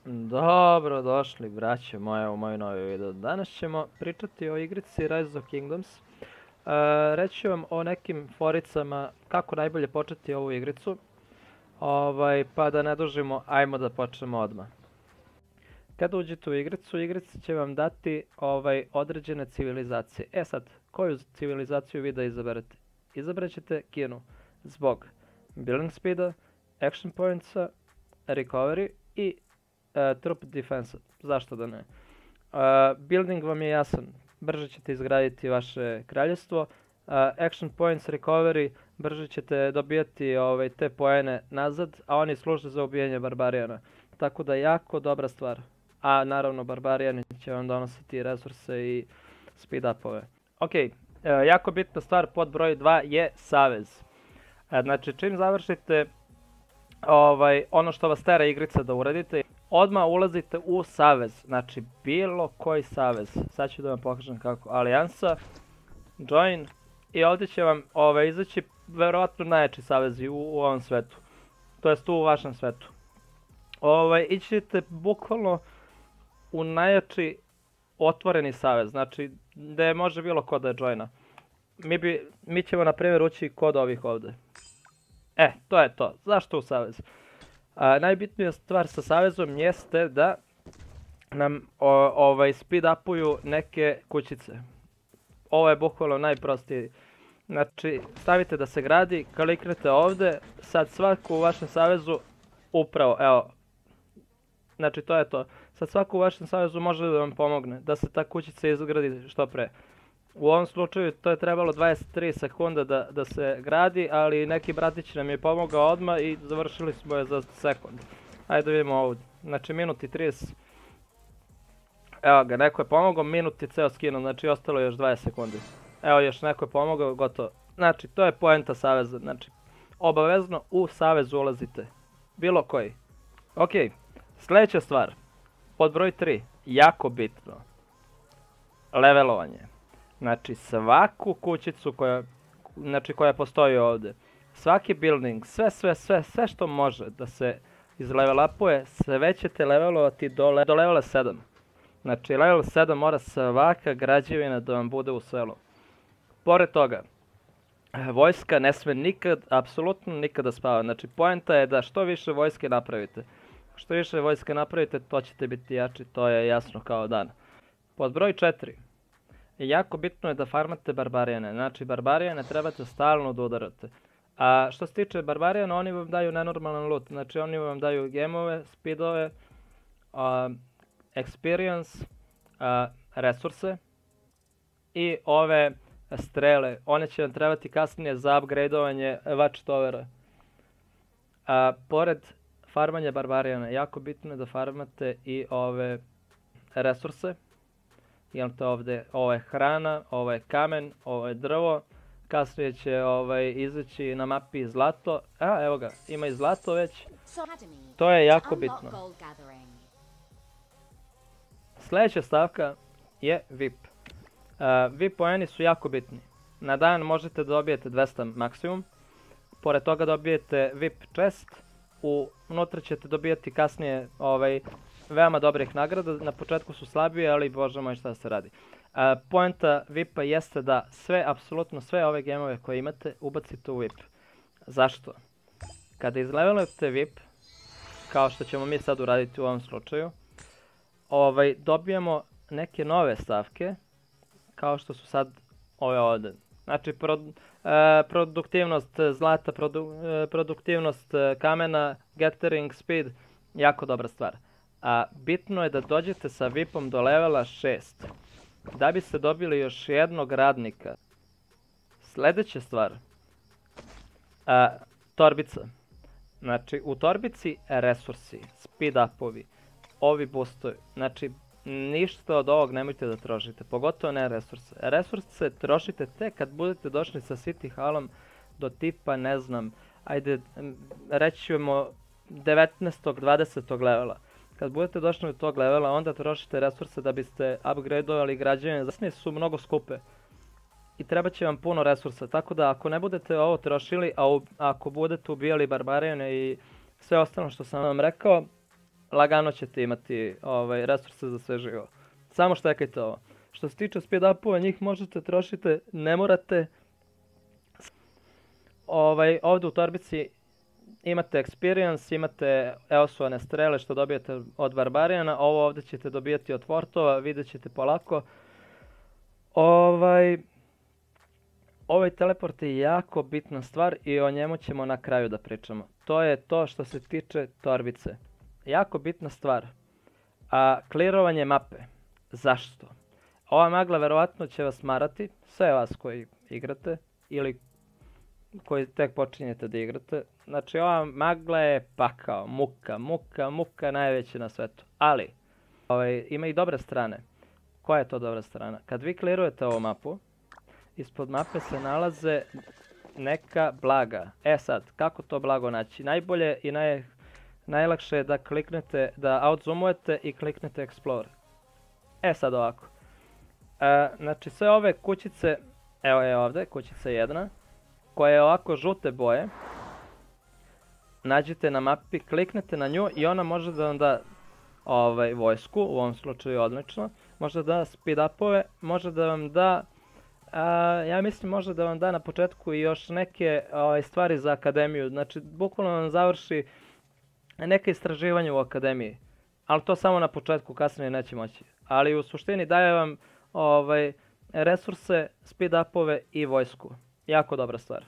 Dobro došli braćo moje u moj novi video. Danas ćemo pričati o igrici Rise of Kingdoms. Reći ću vam o nekim foricama kako najbolje početi ovu igricu. Pa da ne dužimo, ajmo da počnemo odmah. Kada uđete u igricu, igrica će vam dati određene civilizacije. E sad, koju civilizaciju vi da izaberete? Izabrat ćete Kinu zbog building speeda, action pointsa, recovery i troop defense. Zašto da ne? Building vam je jasan. Brže ćete izgraditi vaše kraljevstvo. Action points, recovery, brže ćete dobijati te poene nazad, a oni služe za ubijanje barbarijana. Tako da jako dobra stvar. A naravno barbarijani će vam donositi resurse i speed upove. Ok, jako bitna stvar pod broj 2 je savez. Znači čim završite ono što vas tera igrica da uradite, odmah ulazite u savez, znači bilo koji savez. Sad ću da vam pokažem kako. Alijansa, join i ovdje će vam izaći verovatno najjači savezi u ovom svetu. To jest u vašem svetu. Ići ćete bukvalno u najjači otvoreni savez, znači gdje može bilo ko da je joina. Mi ćemo na primjer ući kod ovih ovdje. To je to. Zašto u savez? Najbitnija stvar sa savezom jeste da nam speed upuju neke kućice. Ovo je bukvalno najprostiji. Znači stavite da se gradi, kliknete ovdje, sad svako u vašem savezu upravo, evo. Znači to je to. Sad svako u vašem savezu može da vam pomogne da se ta kućica izgradi što pre. U ovom slučaju to je trebalo 23 sekunde da se gradi, ali neki bratić nam je pomogao odmah i završili smo je za sekund. Ajde da vidimo ovdje. Znači minut i 30. Evo ga, neko je pomogao, minut je ceo skinuo, znači ostalo je još 20 sekundi. Evo još neko je pomogao, gotovo. Znači to je poenta saveza, znači obavezno u savez ulazite. Bilo koji. Ok, sljedeća stvar. Pod broj 3, jako bitno. Levelovanje. Znači svaku kućicu koja postoji ovdje, svaki building, sve što može da se izlevel upuje, sve ćete levelovati do levela 7. Znači level 7 mora svaka građevina da vam bude u selu. Pored toga, vojska ne sme nikad, apsolutno nikad da spava. Znači poenta je da što više vojske napravite. Što više vojske napravite, to ćete biti jači, to je jasno kao dan. Pod broj 4. Jako bitno je da farmate barbarijane, znači barbarijane trebate stalno da udarate. A što se tiče barbarijana, oni vam daju nenormalan loot, znači oni vam daju gemove, speedove, experience, resurse i ove strele. One će vam trebati kasnije za upgradeovanje watchtowera. Pored farmanja barbarijana, jako bitno je da farmate i ove resurse. Imate ovdje, ovo je hrana, ovo je kamen, ovo je drvo, kasnije će izaći na mapi zlato, evo ga, ima i zlato već, to je jako bitno. Sljedeća stavka je VIP. VIP poeni su jako bitni, na dan možete da dobijete 200 maksimum, pored toga dobijete VIP chest, unutra ćete dobijati kasnije veoma dobrih nagrada, na početku su slabije, ali bože moj šta se radi. Poenta VIP-a jeste da apsolutno sve ove gemove koje imate ubacite u VIP. Zašto? Kada izlevelujete VIP, kao što ćemo mi sad uraditi u ovom slučaju, dobijamo neke nove stavke, kao što su sad ove ovdje. Znači produktivnost zlata, produktivnost kamena, gathering speed, jako dobra stvar. Bitno je da dođete sa VIP-om do levela 6, da biste dobili još jednog radnika. Sljedeća stvar, torbica. Znači u torbici resursi, speed upovi, ovi boostovi, znači ništa od ovog nemojte da trošite, pogotovo ne resurse. Resurse trošite tek kad budete došli sa City Hallom do tipa, ne znam, ajde reći ćemo 19. 20. levela. Kad budete došli do tog levela, onda trošite resurse da biste upgradeovali građevine. Zasnije su mnogo skupe i treba će vam puno resursa, tako da ako ne budete ovo trošili, a ako budete ubijali barbarijane i sve ostalo što sam vam rekao, lagano ćete imati resurse za sve živo. Samo štekajte ovo. Što se tiče speed upova, njih možete trošiti, ne morate. Ovdje u torbici imate experience, imate eosovane strele što dobijete od Barbarijana, ovo ovdje ćete dobijati od fortova, vidjet ćete polako. Ovaj teleport je jako bitna stvar i o njemu ćemo na kraju da pričamo. To je to što se tiče torbice. Jako bitna stvar. A clearovanje mape. Zašto? Ova magla verovatno će vas marati, sve vas koji igrate ili koji tek počinjete da igrate. Znači ova magla je pakao, muka najveća na svetu. Ali, ima i dobre strane. Koja je to dobra strana? Kad vi clearujete ovu mapu, ispod mape se nalaze neka blaga. Sad, kako to blago naći? Najbolje i najlakše je da kliknete, da outzoomujete i kliknete explore. Sad ovako. Znači sve ove kućice, evo je ovdje, kućica 1, koja je ovako žute boje. Nađite na mapi, kliknete na nju i ona može da vam da vojsku, u ovom slučaju odlično. Može da speed upove, može da vam da, ja mislim može da vam da na početku i još neke stvari za akademiju. Znači bukvalno vam završi neke istraživanje u akademiji. Ali to samo na početku, kasnije neće moći. Ali u suštini daje vam resurse, speed upove i vojsku. Jako dobra stvar.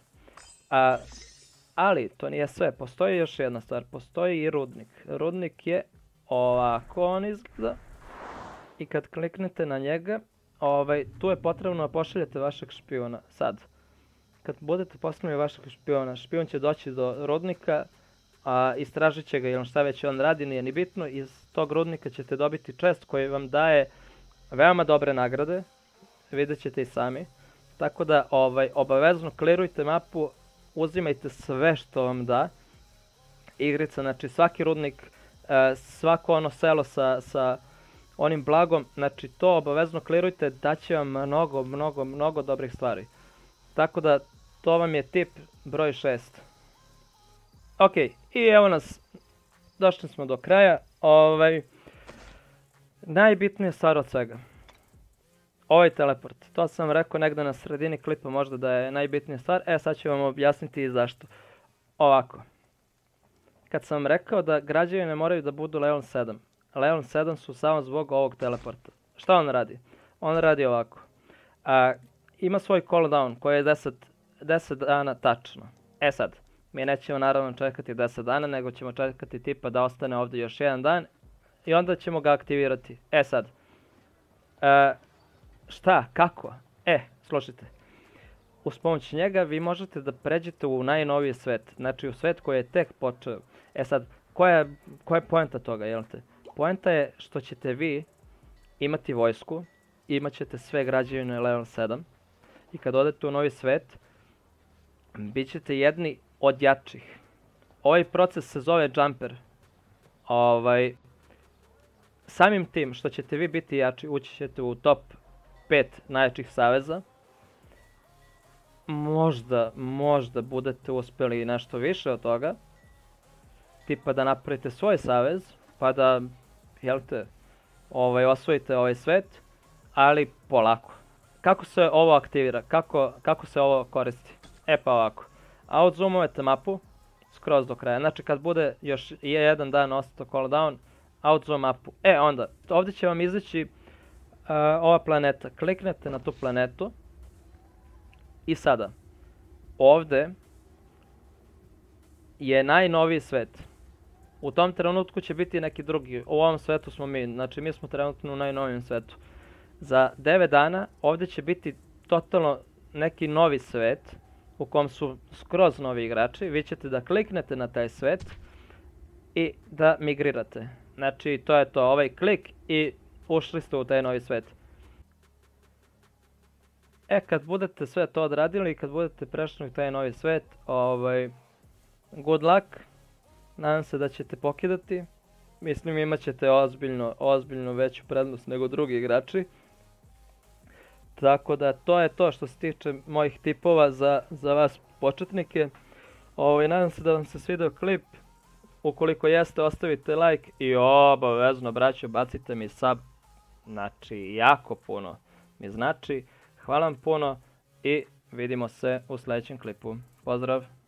Ali to nije sve, postoji još jedna stvar, postoji i rudnik. Rudnik je ovako on izgleda. I kad kliknete na njega, tu je potrebno da pošaljete vašeg špijuna. Sad, kad budete poslali vašeg špijuna, špijun će doći do rudnika, istražit će ga ili šta već on radi, nije ni bitno. Iz tog rudnika ćete dobiti chest koji vam daje veoma dobre nagrade, vidjet ćete i sami. Tako da obavezno clearujte mapu, uzimajte sve što vam da igrica, znači svaki rudnik, svako ono selo sa onim blagom, znači to obavezno clearujte, daće vam mnogo dobrih stvari. Tako da to vam je tip broj 6. Ok, i evo nas, došli smo do kraja. Najbitnija stvar od svega. Ovaj teleport, to sam rekao negdje na sredini klipa možda da je najbitnija stvar, sad ću vam objasniti i zašto. Ovako, kad sam rekao da građevine moraju da budu level 7, level 7 su samo zbog ovog teleporta. Šta on radi? On radi ovako. Ima svoj cooldown koji je 10 dana tačno. Sad, mi nećemo naravno čekati 10 dana, nego ćemo čekati tipa da ostane ovdje još jedan dan i onda ćemo ga aktivirati. Sad, šta, kako? Slušajte. Uz pomoć njega vi možete da pređete u najnoviji svet, znači u svet koji je tek počeo. Sad, koja je poenta toga, jel te? Poenta je što ćete vi imati vojsku, imat ćete sve građevine level 7 i kad odete u novi svet, bit ćete jedni od jačih. Ovaj proces se zove jumper. Samim tim što ćete vi biti jači, ući ćete u top 5 najjačih saveza. Možda budete uspjeli nešto više od toga. Tipa da napravite svoj savez, pa da, osvojite ovaj svet, ali polako. Kako se ovo aktivira? Kako se ovo koristi? Pa ovako. Outzoomujete mapu skroz do kraja. Znači kad bude još jedan dan ostao cooldown, outzoom mapu. Onda, ovdje će vam izaći ova planeta. Kliknete na tu planetu. I sada, ovdje je najnoviji svet. U tom trenutku će biti neki drugi. U ovom svetu smo mi, znači mi smo trenutno u najnovijem svetu. Za 9 dana ovdje će biti totalno neki novi svet u kom su skroz novi igrači. Vi ćete da kliknete na taj svet i da migrirate. Znači to je to, ovaj klik i ušli ste u taj novi svet. Kad budete sve to odradili i kad budete prešli u taj novi svet, good luck. Nadam se da ćete pokidati. Mislim imat ćete ozbiljno veću prednost nego drugi igrači. Tako da to je to što se tiče mojih tipova za vas početnike. Nadam se da vam se svidio klip. Ukoliko jeste, ostavite like i obavezno, braćo, bacite mi sub. Znači, jako puno mi znači. Hvala vam puno i vidimo se u sljedećem klipu. Pozdrav!